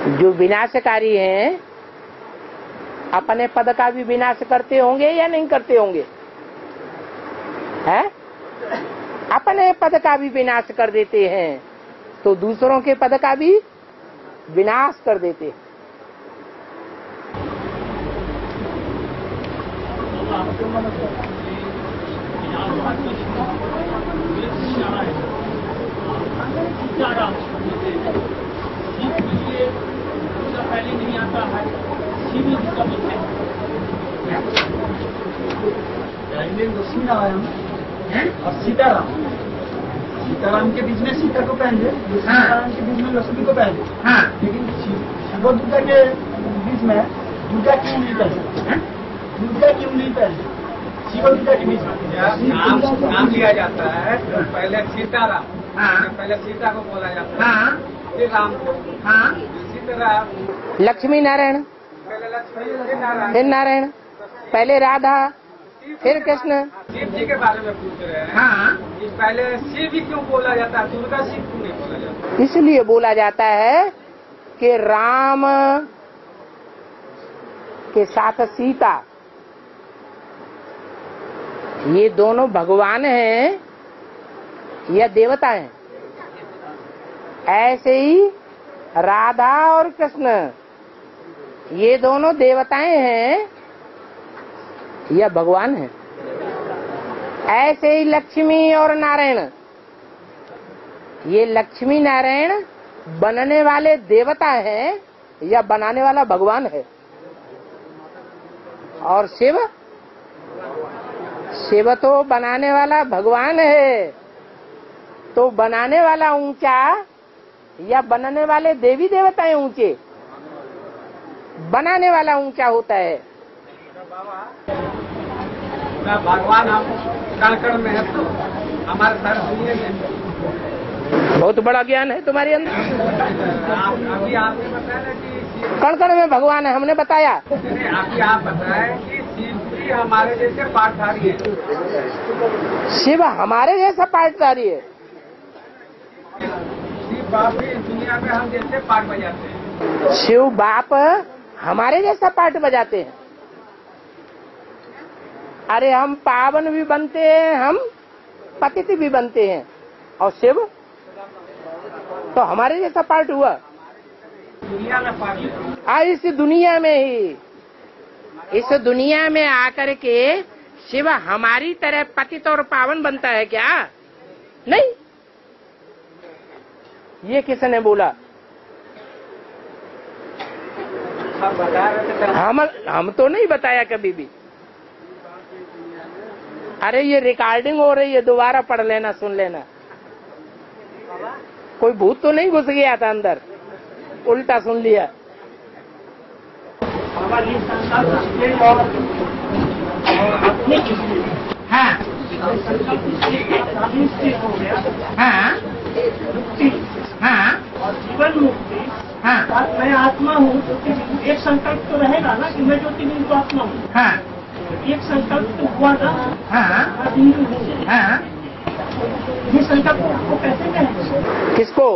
जो विनाशकारी हैं अपने पद का भी विनाश करते होंगे या नहीं करते होंगे? हैं? अपने पद का भी विनाश कर देते हैं तो दूसरों के पद का भी विनाश कर देते हैं। पहले नहीं आता है शिव जिसका बोलते हैं लक्ष्मी नारायण और सीताराम। सीताराम के बीच में सीता को पहले, सीताराम के बीच में लक्ष्मी को पहले। लेकिन शिव दुर्गा के बीच में दुर्गा क्यों नहीं पहले? दुर्गा क्यों नहीं पहले शिव दुर्गा के बीच में? नाम लिया जाता है तो पहले सीताराम, पहले सीता को बोला जाता है, फिर राम को, इसी तरह लक्ष्मी नारायण, पहले लक्ष्मी फिर नारायण, पहले राधा, फिर कृष्ण। शिव जी के बारे में पूछ रहे हैं। कि पहले शिव जी क्यों बोला जाता है, दुर्गा शिव क्यों नहीं बोला जाता? इसलिए बोला जाता है कि राम के साथ सीता ये दोनों भगवान हैं या देवता हैं। ऐसे ही राधा और कृष्ण ये दोनों देवताएं हैं या भगवान हैं। ऐसे ही लक्ष्मी और नारायण ये लक्ष्मी नारायण बनने वाले देवता हैं या बनाने वाला भगवान है। और शिव, शिव तो बनाने वाला भगवान है। तो बनाने वाला ऊंचा या बनने वाले देवी देवताएं ऊंचे? बनाने वाला ऊंचा होता है। भगवान हम कण में है तो हमारे सारे दुनिया में बहुत बड़ा ज्ञान है तुम्हारे अंदर। अभी आपने बताया कि कण कण में भगवान है, हमने बताया। अभी आप बताएं कि शिव जी हमारे जैसे पाठधारी है। शिव हमारे जैसा पाठधारी है। शिव बाप भी दुनिया में हम जैसे पाठ बजाते हैं। शिव बाप हमारे जैसा पाठ बजाते हैं। अरे हम पावन भी बनते हैं, हम पतित भी बनते हैं। और शिव तो हमारे जैसा पाठ हुआ दुनिया में पाठ। इस दुनिया में ही, इस दुनिया में आकर के शिव हमारी तरह पतित और पावन बनता है क्या? नहीं। ये किसने बोला? हम तो नहीं बताया कभी भी। अरे ये रिकॉर्डिंग हो रही है, दोबारा पढ़ लेना, सुन लेना। कोई भूत तो नहीं घुस गया था अंदर, उल्टा सुन लिया। हाँ हाँ हाँ और जीवन मुक्ति। हाँ मैं आत्मा हूँ, एक संकल्प तो रहेगा ना कि मैं ज्योति बिंदु आत्मा हूँ। हाँ एक संकल्प तो हुआ था। हाँ बिंदु हूँ। हाँ। ये संकल्प को कैसे कहें? किसको?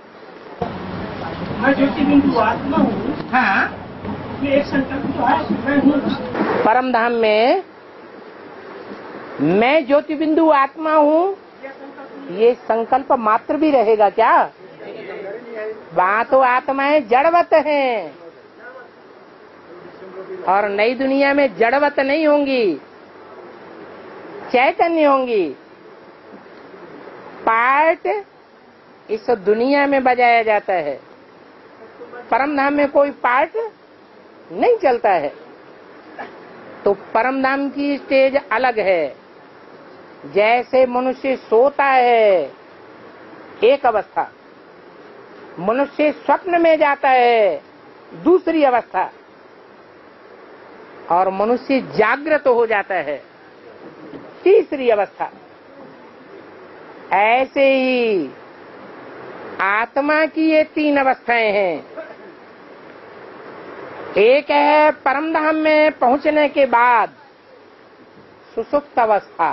मैं ज्योति बिंदु आत्मा हूँ। हाँ। ये एक संकल्प तो है, मैं हूँ। परम धाम में मैं ज्योति बिंदु आत्मा हूँ, ये संकल्प मात्र भी रहेगा क्या? वहाँ तो आत्माएं जड़वत हैं और नई दुनिया में जड़वत नहीं होंगी, चैतन्य होंगी। पाठ इस दुनिया में बजाया जाता है, परम धाम में कोई पाठ नहीं चलता है। तो परम धाम की स्टेज अलग है। जैसे मनुष्य सोता है एक अवस्था, मनुष्य स्वप्न में जाता है दूसरी अवस्था, और मनुष्य जागृत हो जाता है तीसरी अवस्था। ऐसे ही आत्मा की ये तीन अवस्थाएं हैं। एक है परम धाम में पहुंचने के बाद सुसुप्त अवस्था,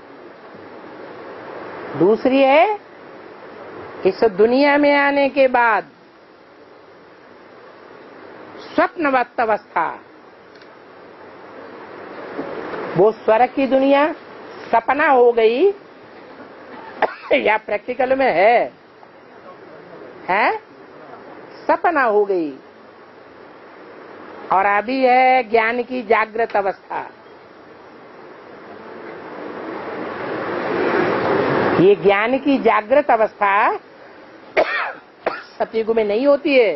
दूसरी है इस दुनिया में आने के बाद स्वप्नवत अवस्था, वो स्वर्ग की दुनिया सपना हो गई या प्रैक्टिकल में है सपना हो गई। और अभी है ज्ञान की जागृत अवस्था। ये ज्ञान की जागृत अवस्था सतयुग में नहीं होती है।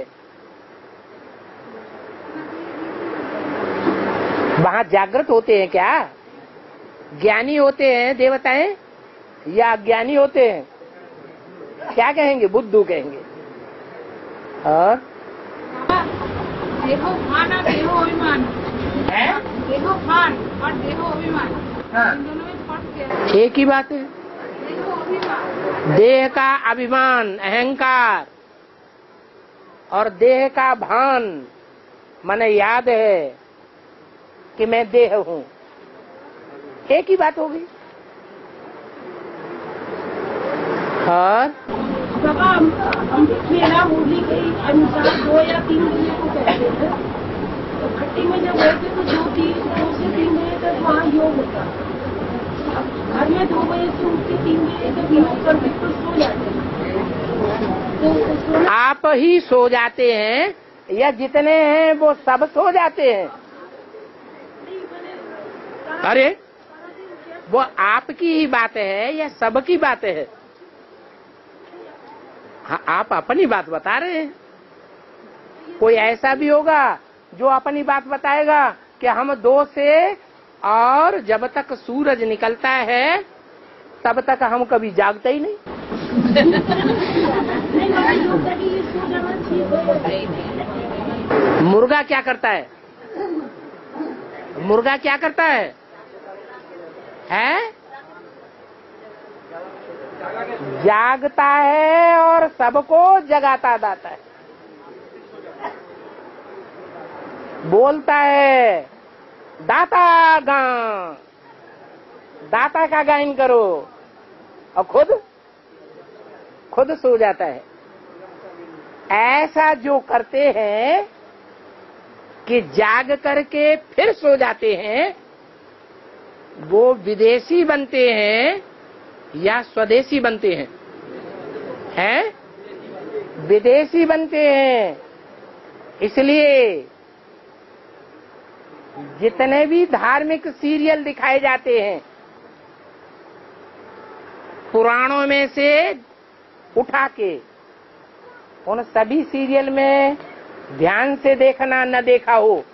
वहां जागृत होते हैं क्या? ज्ञानी होते हैं देवताएं या अज्ञानी होते हैं? क्या कहेंगे? बुद्धू कहेंगे। और देहो भान और देहो अभिमान है? देहो भान और देहो अभिमान, हाँ। इन दोनों में फर्क क्या है? एक ही बात है। देहो अभिमान, देह का अभिमान, अहंकार, और देह का भान माने याद है कि मैं देह हूँ, एक ही बात होगी। और बाबा हम मेरा मूली के अनुसार 2 या 3 महीने को कहते हैं, तो खट्टी में जब रहते तो 2 से 3 बजे तक वहाँ योग होता। अब घर में 2 बजे से उठ के 3 बजे तक योग करके तो सो जाते हैं। तो आप ही सो जाते हैं या जितने हैं वो सब सो जाते हैं? अरे वो आपकी ही बात है या सबकी बात है? हाँ, आप अपनी बात बता रहे हैं। कोई ऐसा भी होगा जो अपनी बात बताएगा कि हम 2 से और जब तक सूरज निकलता है तब तक हम कभी जागते ही नहीं। मुर्गा क्या करता है? मुर्गा क्या करता है? जागता है और सबको जगाता जाता है। बोलता है दाता गान, दाता का गायन करो, और खुद सो जाता है। ऐसा जो करते हैं कि जाग करके फिर सो जाते हैं, वो विदेशी बनते हैं या स्वदेशी बनते हैं? विदेशी बनते हैं। इसलिए जितने भी धार्मिक सीरियल दिखाए जाते हैं पुराणों में से उठा के, उन सभी सीरियल में ध्यान से देखना न देखा हो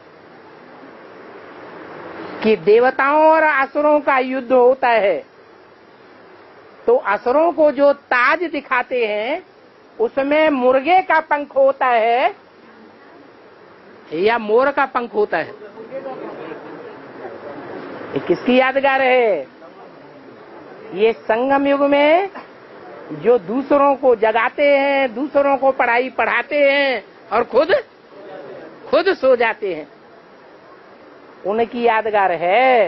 कि देवताओं और असुरों का युद्ध होता है, तो असुरों को जो ताज दिखाते हैं उसमें मुर्गे का पंख होता है या मोर का पंख होता है? ये किसकी यादगार है? ये संगम युग में जो दूसरों को जगाते हैं, दूसरों को पढ़ाई पढ़ाते हैं और खुद सो जाते हैं, उनकी यादगार है।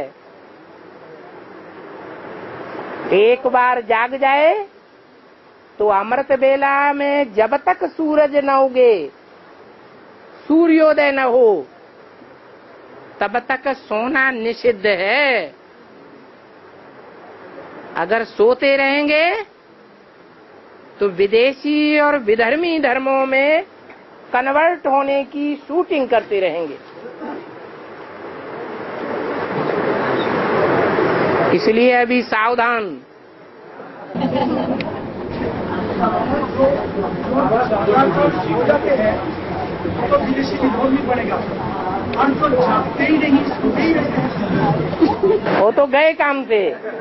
एक बार जाग जाए तो अमृत बेला में जब तक सूरज न उगे, सूर्योदय न हो, तब तक सोना निषिद्ध है। अगर सोते रहेंगे तो विदेशी और विधर्मी धर्मों में कन्वर्ट होने की शूटिंग करते रहेंगे। इसलिए अभी सावधान। सो जाते हैं तो विदेशी भी बोलनी पड़ेगा, हम तो जागते ही नहीं, सोते ही रहते हैं। वो तो गए काम से।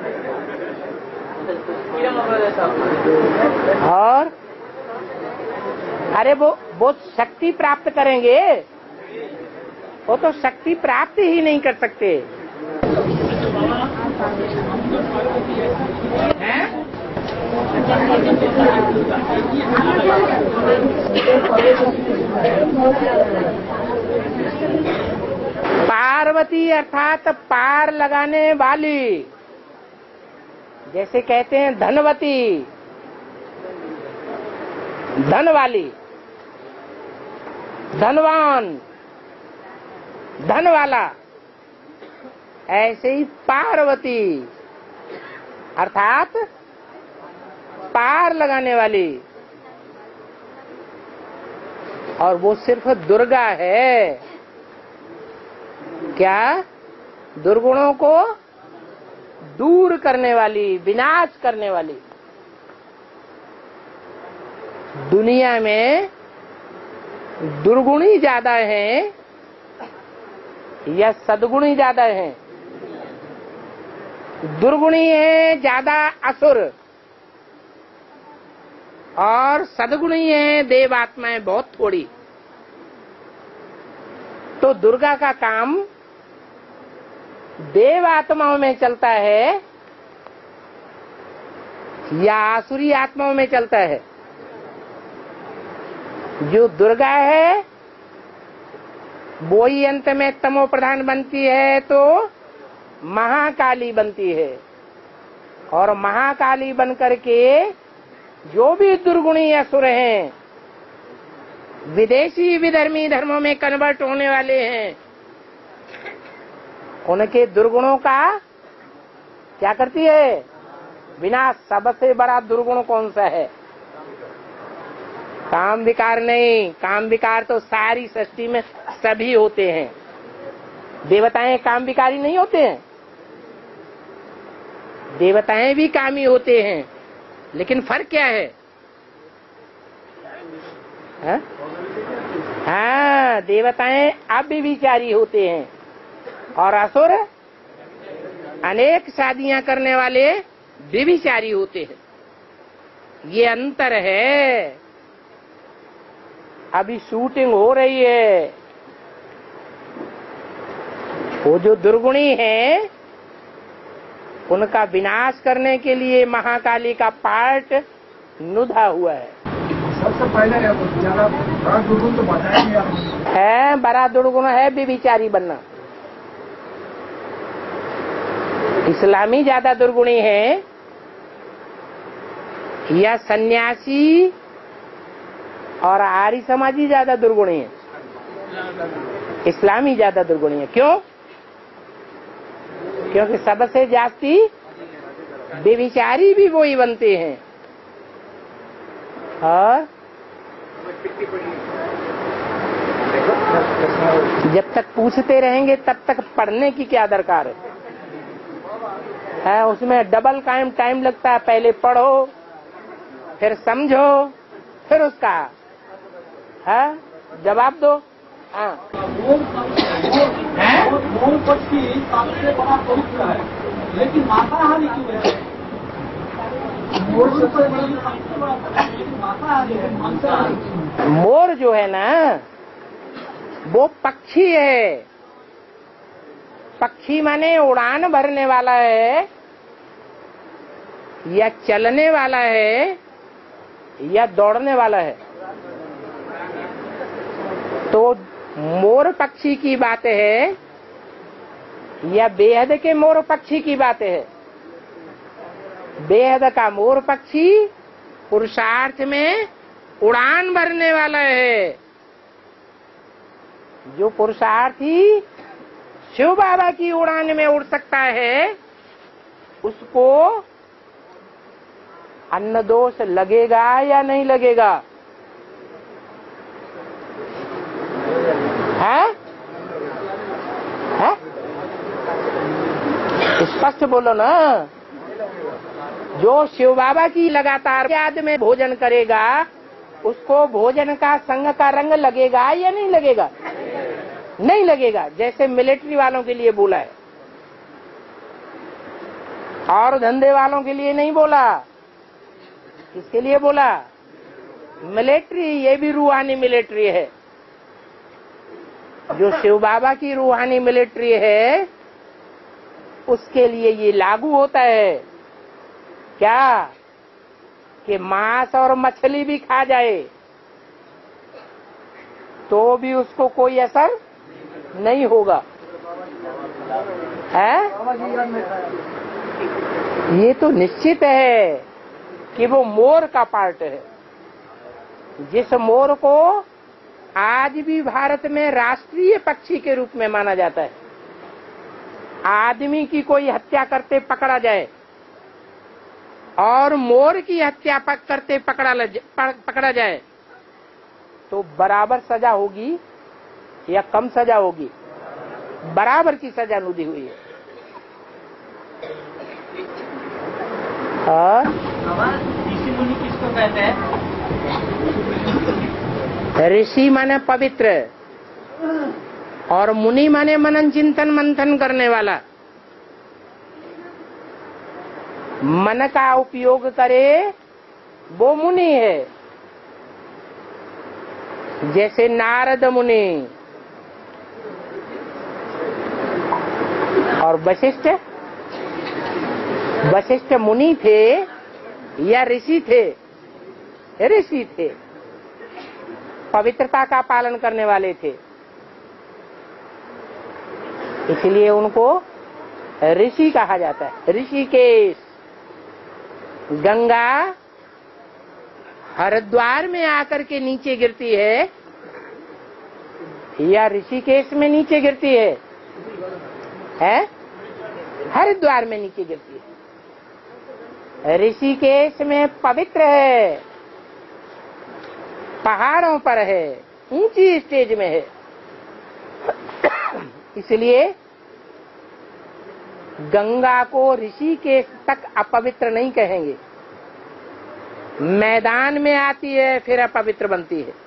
और अरे वो शक्ति प्राप्त करेंगे, वो तो शक्ति प्राप्त ही नहीं कर सकते हैं? पार्वती अर्थात पार लगाने वाली, जैसे कहते हैं धनवती, धन वाली, धनवान, धन वाला, ऐसे ही पार्वती अर्थात पार लगाने वाली, और वो सिर्फ दुर्गा है। क्या? दुर्गुणों को दूर करने वाली, विनाश करने वाली। दुनिया में दुर्गुणी ज्यादा हैं या सद्गुणी ज्यादा हैं? दुर्गुणी है ज्यादा असुर, और सद्गुणी है देव आत्माएं बहुत थोड़ी। तो दुर्गा का काम देव आत्माओं में चलता है या आसुरी आत्माओं में चलता है? जो दुर्गा है वो ही अंत में तमो प्रधान बनती है तो महाकाली बनती है, और महाकाली बनकर के जो भी दुर्गुणी असुर हैं, विदेशी विधर्मी धर्मों में कन्वर्ट होने वाले हैं, उनके दुर्गुणों का क्या करती है? विनाश। सबसे बड़ा दुर्गुण कौन सा है? काम विकार नहीं। काम विकार तो सारी सृष्टि में सभी होते हैं। देवताएं काम विकारी नहीं होते हैं, देवताएं भी कामी होते हैं, लेकिन फर्क क्या है? हाँ, देवताएं अव्यभिचारी होते हैं और असुर अनेक शादियां करने वाले व्यभिचारी होते हैं। ये अंतर है। अभी शूटिंग हो रही है। वो जो दुर्गुणी है उनका विनाश करने के लिए महाकाली का पार्ट नुधा हुआ है। सबसे पहले ज्यादा बड़ा दुर्गुण तो बताएंगे आप। है, बड़ा दुर्गुण है व्यभिचारी बनना। इस्लामी ज्यादा दुर्गुणी है या सन्यासी और आर्य समाजी ज्यादा दुर्गुणी है? इस्लामी ज्यादा दुर्गुणी है। क्यों? क्योंकि सबसे जास्ती व्यभिचारी भी वो ही बनते हैं। और जब तक पूछते रहेंगे तब तक पढ़ने की क्या दरकार है? उसमें डबल टाइम लगता है। पहले पढ़ो, फिर समझो, फिर उसका जवाब दो। हाँ, मोर पक्षी सबसे बड़ा पवित्र है, लेकिन मांसाहारी क्यों है? मोर सबसे बड़ा मांसाहारी है। मांसाहारी मोर जो है ना वो पक्षी है। पक्षी माने उड़ान भरने वाला है या चलने वाला है या दौड़ने वाला है। तो मोर पक्षी की बात है या बेहद के मोर पक्षी की बात है? बेहद का मोर पक्षी पुरुषार्थ में उड़ान भरने वाला है। जो पुरुषार्थी शिव बाबा की उड़ान में उड़ सकता है उसको अन्न दोष लगेगा या नहीं लगेगा? है? स्पष्ट बोलो ना। जो शिव बाबा की लगातार याद में भोजन करेगा उसको भोजन का संग का रंग लगेगा या नहीं लगेगा? नहीं लगेगा। जैसे मिलिट्री वालों के लिए बोला है और धंधे वालों के लिए नहीं बोला। किसके लिए बोला? मिलिट्री। ये भी रूहानी मिलिट्री है। जो शिव बाबा की रूहानी मिलिट्री है उसके लिए ये लागू होता है। क्या? कि मांस और मछली भी खा जाए तो भी उसको कोई असर नहीं होगा। है? ये तो निश्चित है कि वो मोर का पार्ट है। जिस मोर को आज भी भारत में राष्ट्रीय पक्षी के रूप में माना जाता है। आदमी की कोई हत्या करते पकड़ा जाए और मोर की हत्या करते पकड़ा जाए तो बराबर सजा होगी या कम सजा होगी? बराबर की सजा नुदी हुई है। और ऋषि मुनि किसको कहते हैं? ऋषि माने पवित्र और मुनि माने मनन चिंतन मंथन करने वाला। मन का उपयोग करे वो मुनि है। जैसे नारद मुनि और वशिष्ठ। वशिष्ठ मुनि थे या ऋषि थे? ऋषि थे, पवित्रता का पालन करने वाले थे, इसलिए उनको ऋषि कहा जाता है। ऋषिकेश, गंगा हरिद्वार में आकर के नीचे गिरती है या ऋषिकेश में नीचे गिरती है? हरिद्वार में नीचे गिरती है। ऋषिकेश में पवित्र है, पहाड़ों पर है, ऊंची स्टेज में है, इसलिए गंगा को ऋषिकेश तक अपवित्र नहीं कहेंगे। मैदान में आती है फिर अपवित्र बनती है।